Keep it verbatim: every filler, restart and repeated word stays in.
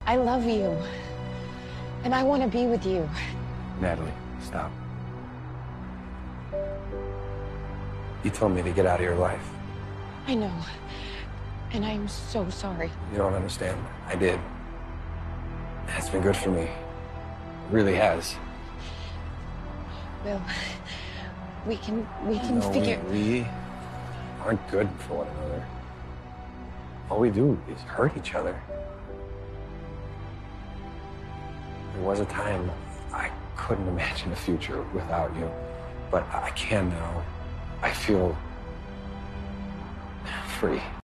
I love you. And I want to be with you. Natalie, stop. You told me to get out of your life. I know. And I'm so sorry. You don't understand. I did. It's been good for me. It really has. Will, we can, we can no, figure... We, we aren't good for one another. All we do is hurt each other. There was a time I couldn't imagine a future without you, but I can now. I feel free.